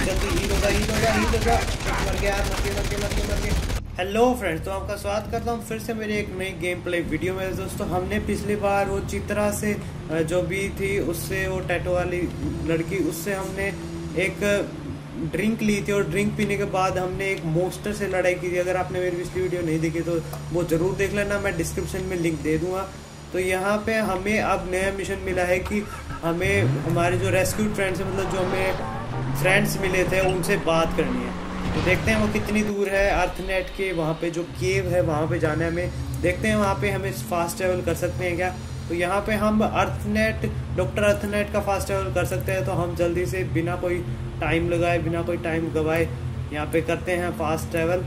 जल्दी हील हो जा। मर गया यार, मर गया। हेलो फ्रेंड्स, तो आपका स्वागत करता हूँ फिर से मेरी एक नई गेम प्ले वीडियो में। दोस्तों हमने पिछली बार वो चित्रा से जो भी थी उससे, वो टैटू वाली लड़की, उससे हमने एक ड्रिंक ली थी और ड्रिंक पीने के बाद हमने एक मोस्टर से लड़ाई की थी। अगर आपने मेरी पिछली वीडियो नहीं देखी तो वो ज़रूर देख लेना, मैं डिस्क्रिप्शन में लिंक दे दूँगा। तो यहाँ पे हमें अब नया मिशन मिला है कि हमें हमारे जो रेस्क्यूड फ्रेंड्स हैं, मतलब जो हमें फ्रेंड्स मिले थे, उनसे बात करनी है। तो देखते हैं वो कितनी दूर है अर्थनेट के, वहाँ पे जो केव है वहाँ पे जाना है हमें। देखते हैं वहाँ पे हमें फास्ट ट्रैवल कर सकते हैं क्या। तो यहाँ पे हम डॉक्टर अर्थनेट का फास्ट ट्रैवल कर सकते हैं। तो हम जल्दी से बिना कोई टाइम लगाए, बिना कोई टाइम गवाए यहाँ पे करते हैं फास्ट ट्रैवल।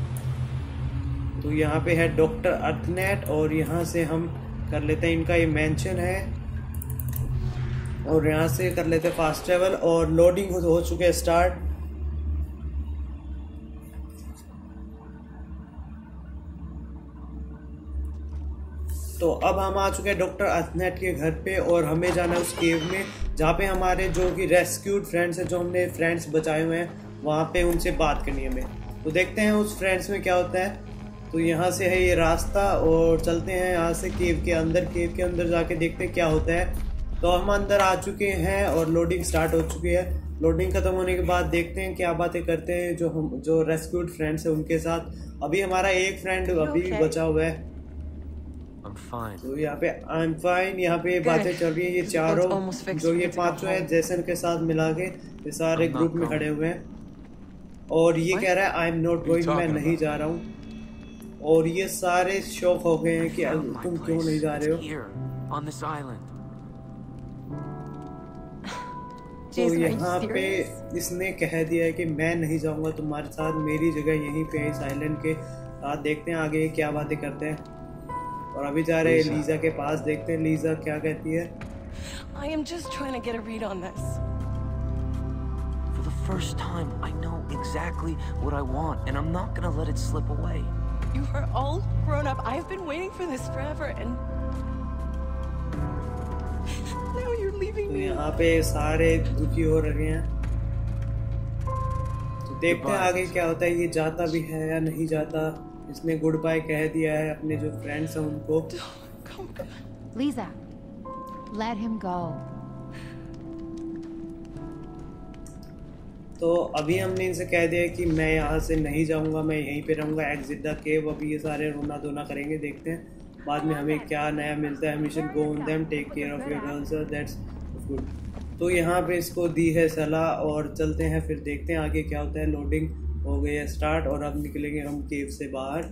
तो यहाँ पे है डॉक्टर अर्थनेट और यहाँ से हम कर लेते हैं, इनका ये मेंशन है और यहाँ से कर लेते हैं फास्ट ट्रैवल। और लोडिंग हो चुके हैं स्टार्ट। तो अब हम आ चुके हैं डॉक्टर अर्थनेट के घर पे और हमें जाना है उस केव में जहाँ पे हमारे जो कि रेस्क्यूड फ्रेंड्स हैं, जो हमने फ्रेंड्स बचाए हुए हैं, वहाँ पे उनसे बात करनी है हमें। तो देखते हैं उस फ्रेंड्स में क्या होता है। तो यहाँ से है ये रास्ता और चलते हैं यहाँ से केव के अंदर जाके देखते हैं क्या होता है। तो हम अंदर आ चुके हैं और लोडिंग स्टार्ट हो चुकी है। लोडिंग खत्म होने के बाद देखते हैं क्या बातें करते हैं जो रेस्क्यूड फ्रेंड्स हैं उनके साथ। अभी हमारा एक फ्रेंड अभी भी बचा हुआ है। तो यहाँ पे आई एम फाइन, यहाँ पे बातें चल रही है। ये चारों जो ये पांचों है जैसन के साथ मिला के ये सारे ग्रुप में खड़े हुए हैं और ये कह रहा है आई एम नॉट गोइंग, मैं नहीं जा रहा हूँ। और ये सारे शॉक हो गए हैं कि तुम क्यों नहीं जा रहे हो। तो यहाँ पे इसने कह दिया है कि मैं नहीं जाऊंगा तुम्हारे साथ, मेरी जगह यहीं पे है इस आइलैंड के साथ। देखते हैं आगे क्या बातें करते हैं। और अभी जा रहे हैं लीजा के पास, देखते हैं लीजा क्या कहती है। I am just trying to get a read on this. For the first time, I know exactly what I want, and I'm not gonna let it slip away. You are all grown up. I've been waiting for this forever, and now you're leaving me. यहाँ पे सारे दुखी हो रहे हैं। तो देखते हैं आगे क्या होता है। ये जाता भी है या नहीं जाता। इसने गुड बाय कह दिया है अपने जो फ्रेंड्स हैं उनको। Lisa, let him go. तो अभी हमने इनसे कह दिया कि मैं यहाँ से नहीं जाऊँगा, मैं यहीं पे रहूँगा, एग्जिट द केव। अभी ये सारे रोना धोना करेंगे, देखते हैं बाद में हमें क्या नया मिलता है। Mission go on them, take care of your girls, that's good. तो यहाँ पे इसको दी है सलाह और चलते हैं, फिर देखते हैं आगे क्या होता है। लोडिंग हो गई है स्टार्ट और अब निकलेंगे हम केव से बाहर।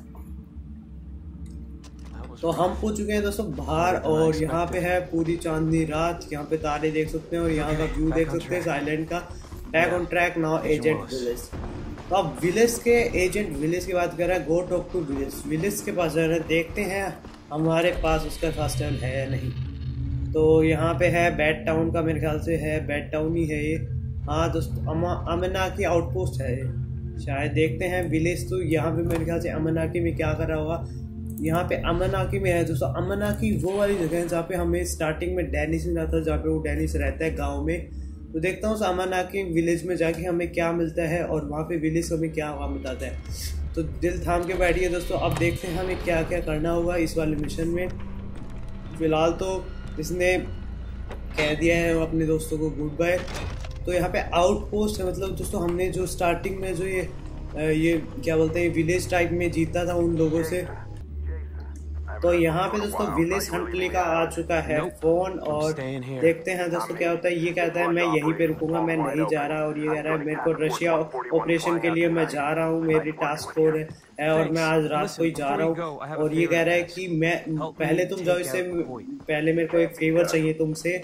तो हम पहुंच चुके हैं दोस्तों बाहर और यहाँ पे है पूरी चांदनी रात। यहाँ पे तारे देख सकते हैं और यहाँ का व्यू देख सकते हैं आइलैंड का। Back on track now agent village. तो अब विलेज के एजेंट विलेज की बात कर रहा है। गो टॉक टू विलेज के पास जा रहे हैं, देखते हैं हमारे पास उसका फास्ट ट्रैवल है या नहीं। तो यहाँ पे है बैड टाउन का, मेरे ख्याल से है बैड टाउन ही है ये। हाँ दोस्तों, अमना की आउटपोस्ट है ये शायद। देखते हैं विलेज। तो यहाँ पे मेरे ख्याल से अमनाकी में क्या कर रहा होगा। यहाँ पे अमनाकी में है दोस्तों। अमनाकी वो वाली जगह है जहाँ पे हमें स्टार्टिंग में डेनिस मिला था, जहाँ पे वो डेनिस रहता है गांव में। तो देखता हूँ अमनाकी विलेज में जाके हमें क्या मिलता है और वहाँ पे विलेज हमें क्या हवा बताता है। तो दिल थाम के बैठिए दोस्तों, अब देखते हैं हमें क्या क्या करना होगा इस वाले मिशन में। फिलहाल तो इसने कह दिया है अपने दोस्तों को गुड बाय। तो यहाँ पे आउटपोस्ट है, मतलब दोस्तों हमने जो स्टार्टिंग में जो ये क्या बोलते हैं विलेज टाइप में जीता था उन लोगों से। तो यहाँ पे दोस्तों विलेज हंटली का आ चुका है फोन और देखते हैं दोस्तों क्या होता है। ये कहता है मैं यहीं पे रुकूंगा, मैं नहीं जा रहा। और ये कह रहा है मेरे को रशिया ऑपरेशन के लिए मैं जा रहा हूँ, मेरी टास्क फोर्स है और मैं आज रात को ही जा रहा हूँ। और ये कह रहा है कि मैं पहले तुम जाओ, इससे पहले मेरे को एक फेवर चाहिए तुमसे।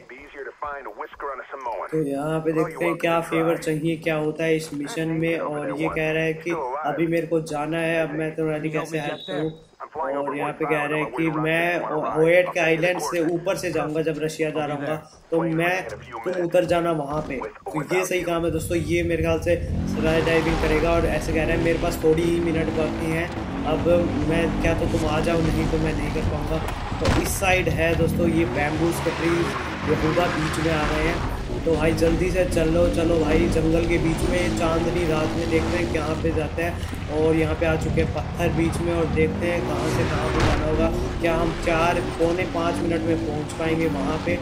तो यहाँ पे देखते हैं क्या फेवर चाहिए, क्या होता है इस मिशन में। और ये कह रहा है कि अभी मेरे को जाना है, अब मैं तुम्हारी कैसे हेल्प करूँ। और यहाँ पे कह रहे हैं कि मैं ओएट के आइलैंड से ऊपर से जाऊंगा, जब रशिया जा रहा हूँ तो तुम उतर जाना वहाँ पे। तो ये सही काम है दोस्तों। ये मेरे ख्याल से स्काई डाइविंग करेगा और ऐसे कह रहे हैं मेरे पास थोड़ी ही मिनट बाकी हैं, अब मैं क्या तो तुम आ जाओ, नहीं तो मैं नहीं कर पाऊँगा। तो इस साइड है दोस्तों ये बैम्बूज के ट्रीज, ये पूरा बीच में आ रहे हैं। तो भाई जल्दी से चलो चलो भाई, जंगल के बीच में चांदनी रात में देखते हैं कहाँ पे जाते हैं। और यहाँ पे आ चुके हैं पत्थर बीच में, और देखते हैं कहाँ से कहाँ पे जाना होगा। क्या हम 4-5 मिनट में पहुँच पाएंगे वहाँ पे?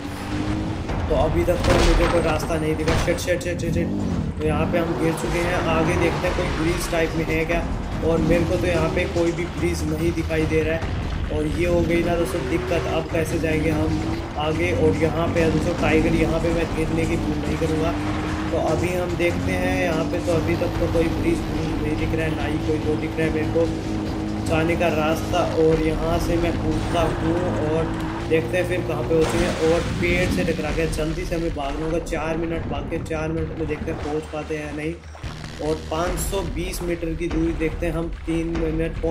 तो अभी तक तो मुझे कोई रास्ता नहीं दिखा। शिट। तो यहाँ पे हम गिर चुके हैं। आगे देखते हैं कोई ब्रिज टाइप में है क्या, और मेरे को तो यहाँ पे कोई भी ब्रिज नहीं दिखाई दे रहा है। और ये हो गई ना दोस्तों दिक्कत, अब कैसे जाएंगे हम आगे। और यहाँ पे दोस्तों टाइगर, यहाँ पे मैं गिरने की भूल नहीं करूँगा। तो अभी हम देखते हैं यहाँ पे, तो अभी तक तो कोई ब्रिज नहीं दिख रहा है, ना ही कोई वो दिख रहा है मेरे को जाने का रास्ता। और यहाँ से मैं कूदता हूँ और देखते हैं फिर कहाँ पे होती है। और पेड़ से टकरा के जल्दी से हमें भागना होगा। 4 मिनट बाकी, 4 मिनट में देखते हैं पहुँच पाते हैं या नहीं। और 520 मीटर की दूरी देखते हैं हम 3 मिनट,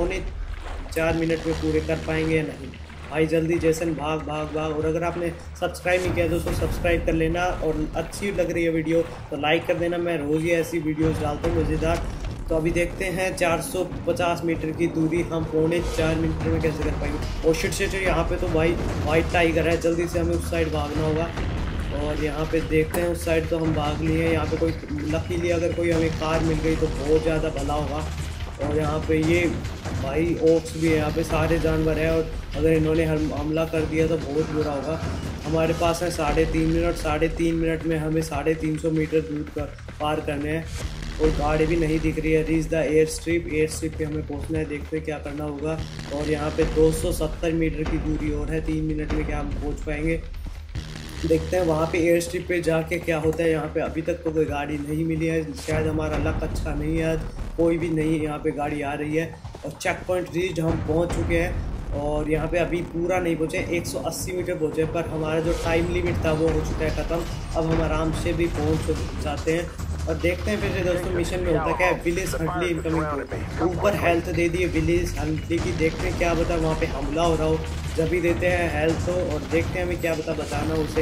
4 मिनट में पूरे कर पाएंगे या नहीं। भाई जल्दी जैसन भाग। और अगर आपने सब्सक्राइब नहीं किया दोस्तों सब्सक्राइब कर लेना, और अच्छी लग रही है वीडियो तो लाइक कर देना। मैं रोज़ ही ऐसी वीडियोस डालता हूँ मज़ेदार। तो अभी देखते हैं 450 मीटर की दूरी हम 4.25 मिनट में कैसे कर पाएंगे। और शिट यहाँ पे तो भाई वाइट टाइगर है, जल्दी से हमें उस साइड भागना होगा। और यहाँ पे देखते हैं उस साइड तो हम भाग लिए हैं। यहाँ पे कोई लकीली अगर कोई हमें कार मिल गई तो बहुत ज़्यादा भला होगा। और यहाँ पे ये भाई ओक्स भी है, यहाँ पे सारे जानवर हैं, और अगर इन्होंने हमला कर दिया तो बहुत बुरा होगा। हमारे पास है 3.5 मिनट। 3.5 मिनट में हमें 350 मीटर दूर पार करने हैं। और गाड़ी भी नहीं दिख रही है। रीच द एयर स्ट्रिप पे हमें पहुँचना है, देखते हैं क्या करना होगा। और यहाँ पे 270 मीटर की दूरी और है, 3 मिनट में क्या हम पहुँच पाएंगे। देखते हैं वहाँ पे एयर स्ट्रिप पे जाके क्या होता है। यहाँ पे अभी तक तो कोई गाड़ी नहीं मिली है, शायद हमारा लक अच्छा नहीं है, कोई भी नहीं यहाँ पे गाड़ी आ रही है। और चेक पॉइंट रीच हम पहुँच चुके हैं। और यहाँ पे अभी पूरा नहीं पहुँचे, 180 मीटर पहुँचे, पर हमारा जो टाइम लिमिट था वो हो चुका है ख़त्म। अब हम आराम से भी पहुँच जाते हैं। और देखते हैं फिर से दोस्तों मिशन में होता क्या है। विलेज हंटली इनकमिंग, ऊपर हेल्थ दे दी है विलेज हंटली की। देखते हैं क्या बता वहाँ पे हमला हो रहा हो, जब भी देते हैं हेल्थ तो। और देखते हैं हमें क्या बता बचाना उसे।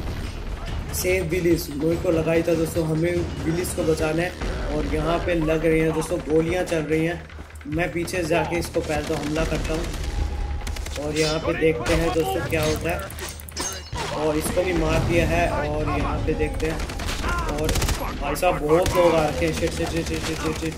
सेव विलेज मुझे को लगाई था दोस्तों, हमें विलेज को बचाना है। और यहाँ पे लग रही हैं दोस्तों गोलियाँ चल रही हैं। मैं पीछे से जाके इसको पहले तो हमला करता हूँ। और यहाँ पे देखते हैं दोस्तों क्या होता है। और इसको भी मार दिया है। और यहाँ पे देखते हैं, और भाई साहब बहुत लोग आ रखे हैं। शिट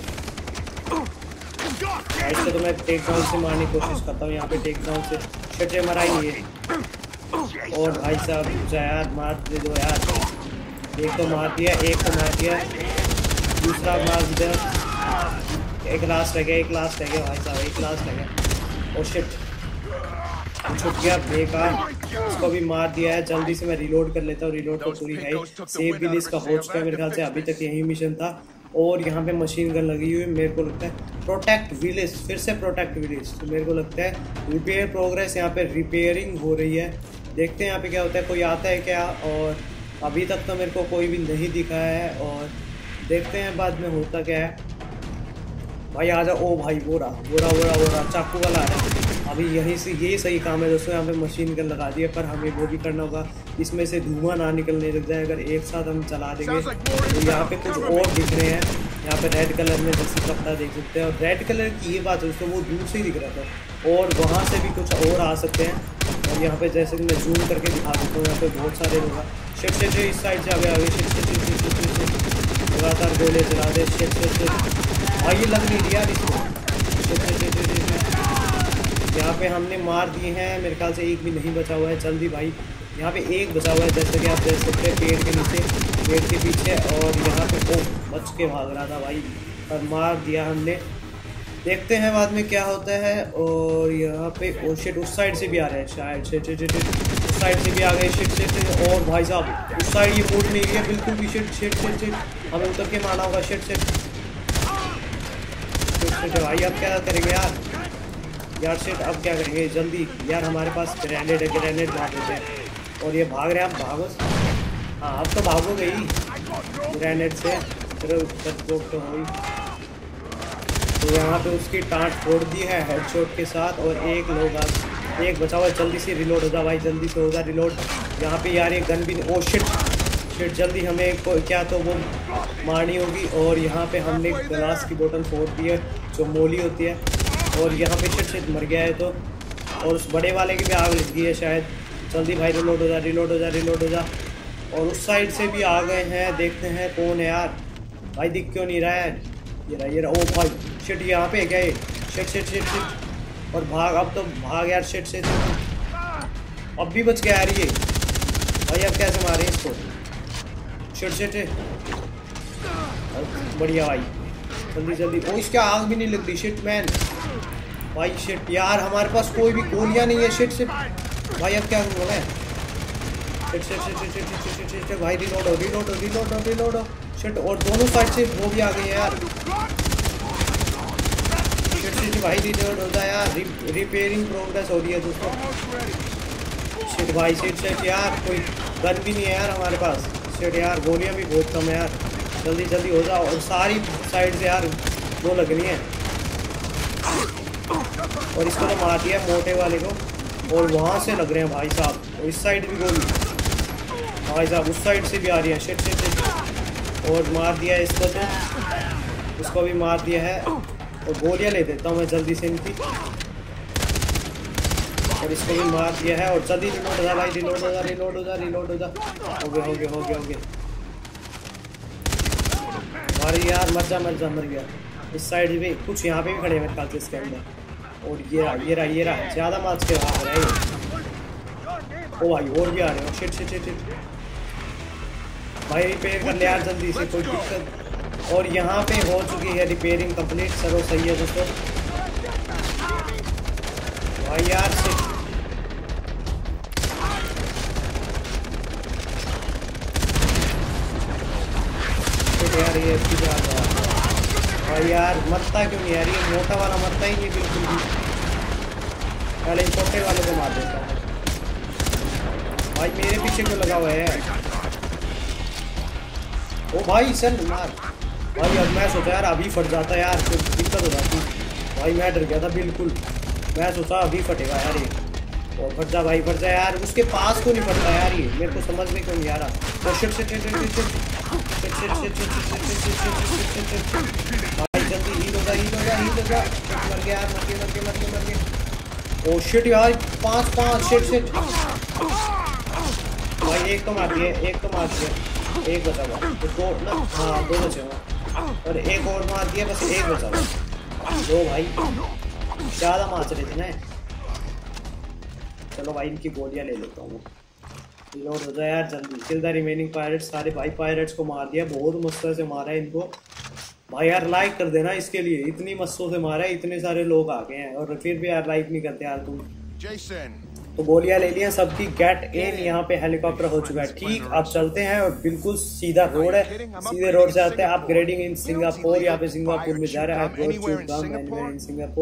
भाई इसको तो मैं टेक डाउन से मारने की कोशिश करता हूँ। यहाँ पे टेक डाउन से शिट मरा ही नहीं है। और भाई साहब यार मार दे दो यार। एक तो मार दिया, दूसरा मार दिया। एक लास्ट रह गया भाई साहब, एक लास्ट रह गया। और शिट छुट गया बेकार, इसको भी मार दिया है। जल्दी से मैं रिलोड कर लेता हूँ, रिलोड तो पूरी है। सेव विलेज का हो चुका है मेरे ख्याल से, अभी तक यही मिशन था। और यहाँ पे मशीन गन लगी हुई है। मेरे को लगता है प्रोटेक्ट विलेज, फिर से प्रोटेक्ट विलेज। तो मेरे को लगता है रिपेयर प्रोग्रेस, यहाँ पे रिपेयरिंग हो रही है। देखते हैं यहाँ पे क्या होता है, कोई आता है क्या। और अभी तक तो मेरे को कोई भी नहीं दिखा है। और देखते हैं बाद में होता क्या है। भाई आ जाओ। ओ भाई वो रहा चाकू वाला आ रहा है। अभी यही से यही सही काम है दोस्तों, यहाँ पे मशीन गन लगा दी है। पर हमें वो भी करना होगा, इसमें से धुआं ना निकलने लग जाए अगर एक साथ हम चला देंगे। तो यहाँ पे कुछ और दिख रहे हैं, यहाँ पे रेड कलर में जैसे कपड़ा देख सकते हैं। और रेड कलर की ये बात दोस्तों वो दूर से ही दिख रहा था, और वहाँ से भी कुछ और आ सकते हैं। और यहाँ पे जैसे कि मैं जूम करके दिखा देता हूँ, यहाँ पे बहुत सारे लोग हैं। शिट इस साइड से आगे लगातार गोले चला दे। शिट ये लग नहीं दिया इसको। यहाँ पे हमने मार दिए हैं, मेरे ख्याल से एक भी नहीं बचा हुआ है। जल्दी भाई, यहाँ पे एक बचा हुआ है जैसे कि आप देख सकते हैं, पेड़ के नीचे, पेड़ के पीछे। और यहाँ पे ओ बच के भाग रहा था भाई, और मार दिया हमने। देखते हैं बाद में क्या होता है। और यहाँ पे ओ शिट उस साइड से भी आ रहे हैं शायद। शिट उस साइड से भी आ गए। शिट और भाई साहब उस साइड ये मूड नहीं है बिल्कुल भी। शिट हमें उतर के मारना होगा। शिट भाई अब क्या करेंगे यार शिट अब क्या करेंगे जल्दी यार। हमारे पास ग्रेनेड है, ग्रेनेड मार देते हैं। और ये भाग रहे हैं, आप भागो। हाँ अब तो भागोगे ही ग्रेनेड से। चलो तो हुई। तो यहाँ पे उसकी टाँट फोड़ दी है हेडशॉट के साथ। और एक बचा हुआ है। जल्दी से रिलोड हो जा भाई, जल्दी से होगा रिलोड। यहाँ पे यार ये गन भी ओ शिट जल्दी हमें क्या तो वो मारनी होगी। और यहाँ पे हमने ग्लास की बोतल फोड़ दी है जो मोली होती है। और यहाँ पे शिट मर गया है तो। और उस बड़े वाले की भी आग लग गई है शायद। जल्दी भाई रिलोड हो जा। और उस साइड से भी आ गए हैं, देखते हैं कौन है यार। भाई दिख क्यों नहीं रहा है? ये रहा। ओ भाई शिट, यहाँ पे है क्या ये? Shit shit shit shit. और भाग, अब तो भाग यार। Shit shit. अब भी बच गया यार ये। भाई अब कैसे मारे इसको? Shit shit. बढ़िया भाई, जल्दी जल्दी। ओ इसके आग भी नहीं लगती। शिट मैन भाई, शिट यार, हमारे पास कोई भी गोलियां नहीं है। शिट शिट भाई, अब क्या करूँगा मैं? Shit shit shit shit shit shit shit shit भाई, reload reload reload reload. Shit, और दोनों साइड से वो भी आ गए यार। शिट शिट भाई, रिलोड होता है यार। रिपेयरिंग प्रोग्रेस हो रही है दोस्तों। शिट भाई, शिट शिट यार, कोई गन भी नहीं है यार हमारे पास। शिट यार, गोलियां भी बहुत कम है यार। जल्दी जल्दी हो जाओ। और सारी साइड से यार वो लगनी है। और इसको तो मार दिया मोटे वाले को। और वहाँ से लग रहे हैं भाई साहब। और इस साइड भी गोली भाई साहब, उस साइड से भी आ रही है। Shit shit shit. और मार दिया है इसको, तो इसको भी मार दिया है। और गोलियाँ ले देता हूँ मैं जल्दी से इनकी। और इसको भी मार दिया है। और जल्दी रिलोड हो जा भाई, रिलोड हो जा, रिलोड हो जा, रिलोड हो जा। हो गया हो गया हो गया हो गया। अरे यार मर जा मर जा, मर गया। इस साइड भी कुछ यहाँ पे भी खड़े हैं मेरे ख्याल से इसके अंदर। और ये रहा ज़्यादा मार्च के आ रहे हैं। ओ भाई, और भी आ रहे हो। शिट शिट शिट शिट भाई, रिपेयर कर ले यार जल्दी से, कोई दिक्कत। और यहाँ पे हो चुकी है रिपेयरिंग कंप्लीट। चलो सही है दोस्तों। भाई यार शिट यार, ये इसकी जान है। और यार मरता क्यों नहीं यार? ये मोटा वाला मरता ही नहीं बिल्कुल भी। पहले इन छोटे वाले को मार देता हूँ। भाई मेरे पीछे क्यों लगा हुआ है? ओ भाई सन मार भाई। अब मैं सोचा यार अभी फट जाता यार, तो दिक्कत हो जाती। भाई मैं डर गया था बिल्कुल। मैं सोचा अभी फटेगा यार ये। और फट जा भाई, फट जा यार। उसके पास क्यों नहीं फटता यार ये? मेरे को समझ में क्यों नहीं आ रहा? Shit shit shit shit shit भाई, जल्दी हील हो जा, हील हो जा, हील हो जा। मर गया यार, मर गया मर गया मर गया मर गया। ओ शिट यार, 5 शिट शिट भाई। एक तो मार दिए, एक तो मार दिया। एक बचा हुआ तो दो ना, हाँ 2 बचे हुआ। और एक और मार दिया, बस एक बचा हुआ। दो भाई ज़्यादा मार रहे थे ना। चलो भाई, इनकी गोलियां ले लेता हूँ। रिलोड हो जाए यार जल्दी। Kill the remaining pirates. सारे भाई पायरेट्स को मार दिया, बहुत मस्त से मारा है इनको। भाई यार लाइक कर देना इसके लिए, इतनी मस्तों से मारा है। इतने सारे लोग आ गए हैं और फिर भी यार लाइक नहीं करते यार तुम। तो गोलियां ले लिया सबकी। Get in. यहाँ पे हेलीकॉप्टर हो चुका है ठीक। अब चलते हैं और बिल्कुल सीधा रोड है, सीधे रोड से आते हैं। Upgrading in Singapore. यहाँ पे सिंगापुर में जा रहा है सिंगापुर।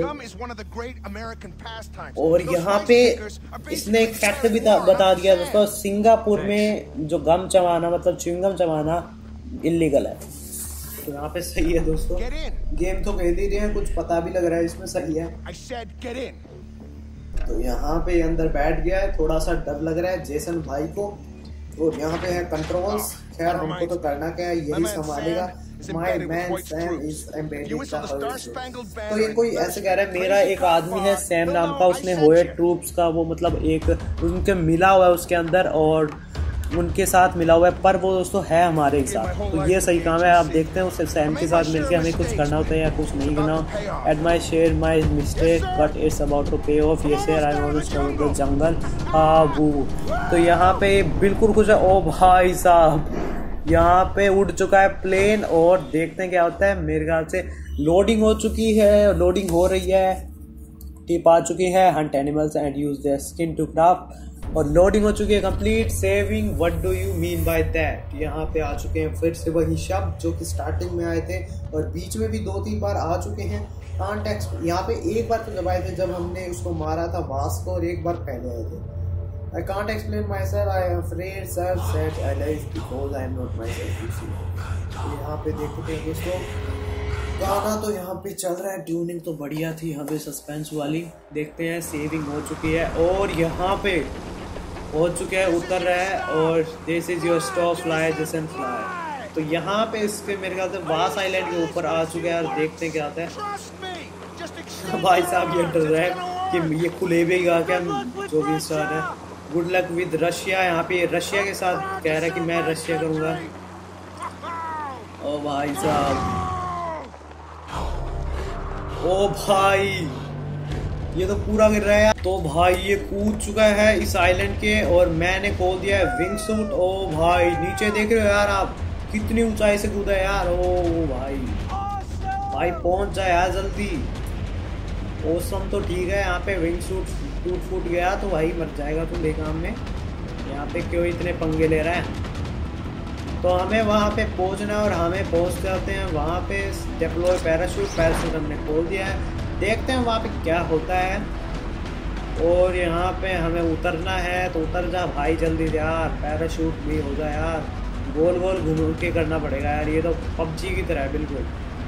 और यहाँ पे इसने एक फैक्ट भी बता दिया दोस्तों, सिंगापुर में जो गम चबाना मतलब च्युइंगम चबाना इलीगल है। तो यहाँ पे सही है दोस्तों। गेम तो कह ही रहे हैं, कुछ पता भी लग रहा है इसमें। सही है। तो यहाँ पे अंदर बैठ गया है। थोड़ा सा डर लग रहा है जेसन भाई को। और यहाँ पे है कंट्रोल्स। खैर हमको तो करना क्या है, यही संभालेगा। My man Sam is embedded the hole. तो ये कोई ऐसे कह रहा है, मेरा एक आदमी है सैम नाम का, उसने होए ट्रूप्स का वो मतलब एक उनके मिला हुआ है उसके अंदर, और उनके साथ मिला हुआ है। पर वो दोस्तों है हमारे साथ, तो ये सही काम है। आप देखते हैं उससे सैम के साथ मिलकर हमें कुछ करना होता है या कुछ नहीं करना। At my share my mistake but it's about to pay off. ये share I want to jungle वो। तो यहाँ पे बिल्कुल कुछ है। ओ भाई साहब, यहाँ पे उड़ चुका है प्लेन। और देखते हैं क्या होता है। मेरे ख्याल से लोडिंग हो चुकी है, लोडिंग हो रही है। टिप आ चुकी है। Hunt animals and use their skin to craft. और लोडिंग हो चुकी है complete. Saving what do you mean by that. यहाँ पे आ चुके हैं फिर से वही शब्द जो कि स्टार्टिंग में आए थे और बीच में भी 2-3 बार आ चुके हैं। कांट यहाँ पे एक बार तो जब आए थे जब हमने उसको मारा था वास को, और एक बार पहले आए थे। I can't explain myself. I am afraid, sir. Said Alice because I am not myself. You see. यहाँ पे देखते हैं दोस्तों, गाना तो यहाँ पे चल रहा है। ट्यूनिंग तो बढ़िया थी यहाँ पे, सस्पेंस वाली। देखते हैं। सेविंग हो चुकी है और यहाँ पे पहुँच चुके हैं, उतर रहा है। और this is your stop fly Jason fly. तो यहाँ पे इसके मेरे ख्याल से वास आइलैंड के ऊपर आ चुके हैं और देखते हैं क्या आता है। भाई साहब ये डर रहा है कि ये खुले भी गा क्या जो भी स्टार है। Good luck with Russia. यहाँ पे रशिया के साथ कह रहा है कि मैं रशिया करूँगा। ओ भाई साहब, ओ भाई ये तो पूरा गिर रहा है यार। तो भाई ये कूद चुका है इस आइलैंड के और मैंने खोल दिया है विंग सूट। ओ भाई नीचे देख रहे हो यार आप, कितनी ऊंचाई से कूदा है यार। ओ भाई भाई पहुंच जाए यार जल्दी। ओसम तो ठीक है, यहाँ पे विंग सूट टूट फूट गया तो भाई मर जाएगा तुम बेकाम में। यहाँ पे क्यों इतने पंगे ले रहा है। तो हमें वहाँ पे पहुँचना है और हमें पहुँच जाते हैं वहाँ पे। डिप्लॉय पैराशूट हमने खोल दिया है। देखते हैं वहाँ पे क्या होता है। और यहाँ पे हमें उतरना है तो उतर जा भाई जल्दी यार, पैराशूट भी हो जाए यार। गोल गोल घूम के करना पड़ेगा यार, ये तो पबजी की तरह है बिल्कुल।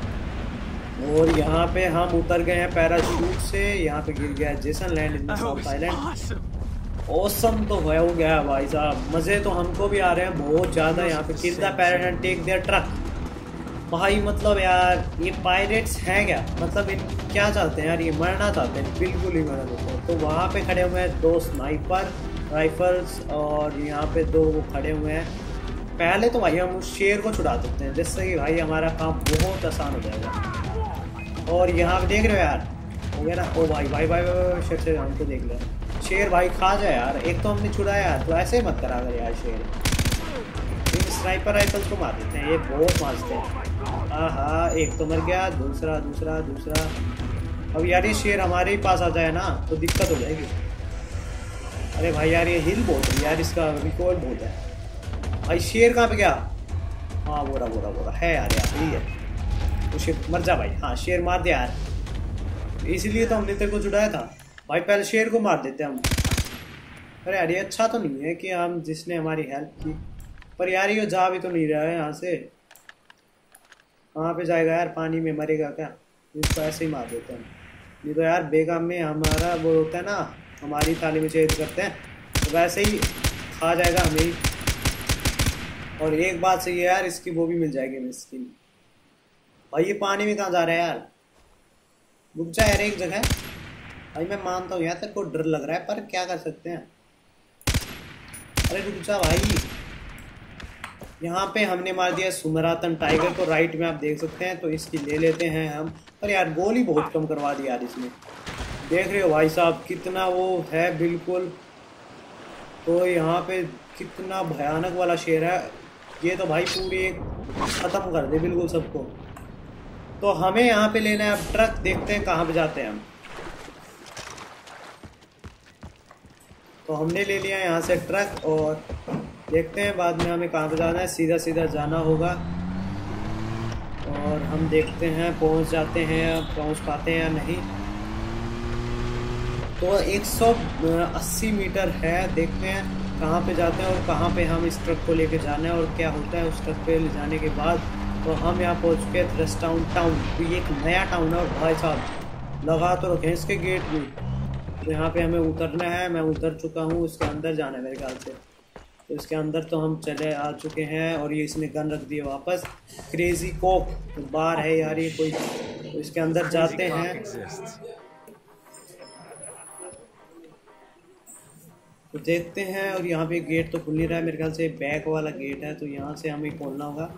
और यहाँ पे हम उतर गए हैं पैराशूट से। यहाँ पे गिर गया Jason land in South Island. Awesome तो हो गया भाई साहब, मज़े तो हमको भी आ रहे हैं बहुत ज़्यादा। यहाँ पे kill the parrot and take their truck. भाई मतलब यार ये पायरेट्स हैं क्या, मतलब इन क्या चाहते हैं यार, ये मरना चाहते हैं, बिल्कुल ही मरना चाहते हैं। तो वहाँ पे खड़े हुए हैं 2 स्नाइपर राइफल्स और यहाँ पे 2 वो खड़े हुए हैं। पहले तो भाई हम उस शेर को छुड़ा देते हैं जिससे कि भाई हमारा काम बहुत आसान हो जाएगा। और यहाँ पे देख रहे हो यार, हो गया ना। ओ भाई भाई भाई भाई शेर से हमको देख लिया। शेर भाई खा जाए यार, एक तो हमने छुड़ाया यार, तो ऐसे मत करा कर यार। शेर स्नाइपर राइफल्स को मार देते हैं, ये बहुत मारते हैं। हाँ एक तो मर गया, दूसरा दूसरा दूसरा। अब यार ये शेर हमारे ही पास आ जाए ना तो दिक्कत हो जाएगी। अरे भाई यार ये हिल बहुत है यार, इसका रिकॉर्ड बहुत है। भाई शेर कहाँ पे गया? हाँ बोरा बोरा बोरा है यार, यही है तो शेर मर जा भाई। हाँ शेर मार दिया यार, इसलिए तो हमने तेरे को छुड़ाया था भाई। पहले शेर को मार देते हम। अरे यार ये अच्छा तो नहीं है कि हम जिसने हमारी हेल्प की, पर यार ये जा भी तो नहीं रहा है यहाँ से। कहाँ पे जाएगा यार, पानी में मरेगा क्या? इसको ऐसे ही मार देते हैं। ये तो यार बेगम में हमारा वो होता है ना, हमारी थाली में छेद करते हैं तो वैसे ही खा जाएगा हमें ही। और एक बात सही है यार, इसकी वो भी मिल जाएगी मिस्किन। भाई ये पानी में कहाँ जा रहा है यार? रुक जा यार एक जगह। भाई मैं मानता हूँ यार तेरे को डर लग रहा है, पर क्या कर सकते हैं। अरे रुक जा भाई। यहाँ पे हमने मार दिया सुमरातन टाइगर को, राइट में आप देख सकते हैं। तो इसकी ले लेते हैं हम। पर यार गोली बहुत कम करवा दी यार इसने, देख रहे हो भाई साहब कितना वो है बिल्कुल। तो यहाँ पे कितना भयानक वाला शेर है ये, तो भाई पूरी ख़त्म कर दे बिल्कुल सबको। तो हमें यहाँ पे लेना है अब ट्रक, देखते हैं कहाँ पे जाते हैं हम। तो हमने ले लिया यहाँ से ट्रक और देखते हैं बाद में हमें कहाँ पे जाना है। सीधा सीधा जाना होगा और हम देखते हैं पहुँच जाते हैं, पहुँच पाते हैं या नहीं। तो 180 मीटर है, देखते हैं कहाँ पे जाते हैं और कहाँ पे हम इस ट्रक को लेके जाना है और क्या होता है उस ट्रक पे ले जाने के बाद। तो हम यहाँ पहुँच चुके हैं थ्रस्टाउन टाउन। तो ये एक नया टाउन है और भाई साहब लगा तो रखे इसके गेट भी। तो यहाँ पे हमें उतरना है, मैं उतर चुका हूँ, इसके अंदर जाना है मेरे ख्याल से। तो इसके अंदर तो हम चले आ चुके हैं और ये इसने गन रख दी है वापस। क्रेजी कोक तो बार है यार ये कोई। तो इसके अंदर जाते हैं। तो देखते हैं और यहाँ पे गेट तो खुल नहीं रहा है मेरे ख्याल से, बैक वाला गेट है। तो यहाँ से हमें खोलना होगा।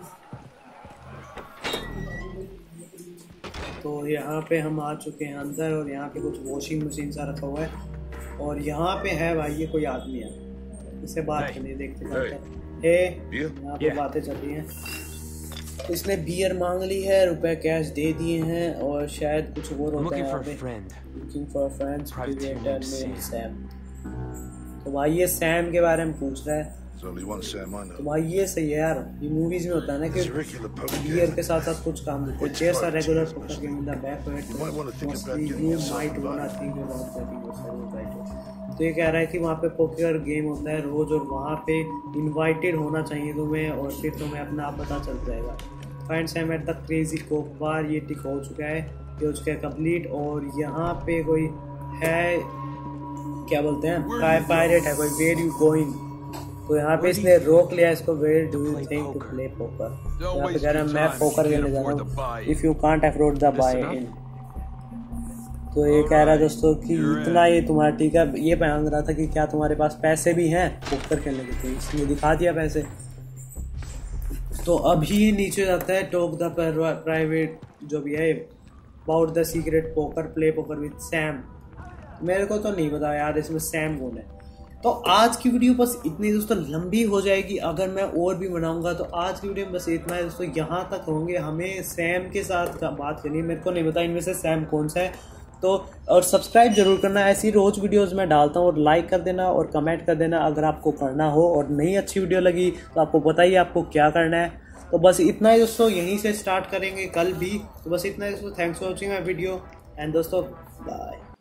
तो यहाँ पे हम आ चुके हैं अंदर और यहाँ पे कुछ वॉशिंग मशीन सा रखा हुआ है। और यहाँ पे है भाई ये कोई आदमी है, इससे बात करनी देखते हैं। यहाँ पे बातें चल रही हैं। तो इसने बियर मांग ली है, रुपए कैश दे दिए हैं और शायद कुछ और होता है यहाँ पे। Looking for friends name Sam. तो भाई ये सैम के बारे में पूछ रहा है। तो भाई ये सही है यार, ये मूवीज में होता है ना कि बियर के साथ साथ कुछ काम देते हैं। जैसा regular poker game in the back you might wanna think about that. तो ये कह रहा है कि वहाँ पे पोकर गेम होता है रोज और वहाँ पे इनवाइटेड होना चाहिए तुम्हें और फिर तुम्हें अपना आप पता चल जाएगा। Find Sam at the crazy coke bar. ये टिक हो चुका है, ये हो चुका है कंप्लीट। और यहाँ पे कोई है, क्या बोलते हैं, पायरेट है कोई। Where you going? तो यहाँ पे इसने रोक लिया इसको। Where do you think to play poker? यहाँ पे कह रहा है मैं पोकर खेलने जा रहा हूँ। If you can't afford the buy in. तो ये कह रहा है दोस्तों कि इतना ये तुम्हारा ठीक है। ये मांग रहा था कि क्या तुम्हारे पास पैसे भी हैं पोकर खेलने के, तो इसने दिखा दिया पैसे। तो अभी ये नीचे जाता है, टॉक द प्राइवेट जो भी है about the secret poker play poker with Sam. मेरे को तो नहीं पता यार इसमें सैम कौन है। तो आज की वीडियो बस इतनी दोस्तों, लंबी हो जाएगी अगर मैं और भी बनाऊंगा। तो आज की वीडियो में बस इतना है दोस्तों, यहाँ तक होंगे। हमें सैम के साथ बात करनी है, मेरे को नहीं पता इनमें से सैम कौन सा है। तो और सब्सक्राइब जरूर करना, ऐसी रोज वीडियोस मैं डालता हूँ। और लाइक कर देना और कमेंट कर देना अगर आपको करना हो। और नहीं अच्छी वीडियो लगी तो आपको बताइए आपको क्या करना है। तो बस इतना ही दोस्तों, यहीं से स्टार्ट करेंगे कल भी। तो बस इतना ही दोस्तों, thanks for watching my video and दोस्तों बाय।